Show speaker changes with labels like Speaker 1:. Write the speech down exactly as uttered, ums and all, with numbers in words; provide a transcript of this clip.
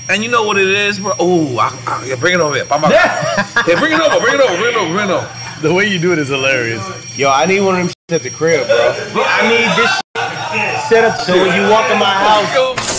Speaker 1: And you know what it is, bro? Oh, I, I, yeah, bring it over here. Yeah, bring it over, bring it over, bring it over, bring it over.
Speaker 2: The way you do it is hilarious.
Speaker 3: Yo, I need one of them shit at the crib, bro. I need this shit set up so when you walk in my house.